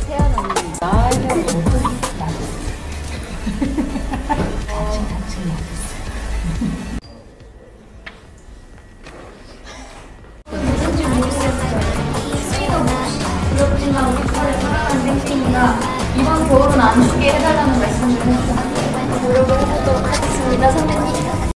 태연 언니. 나이를 어떻게 나도. 다층 누군지 모르겠어요. 수위가 부럽지만 우리 과를 사랑하는 땡땡이가 이번 겨울은 안 추게 해달라는 말씀을 했어요. 노력을 해보도록 하겠습니다, 선배님.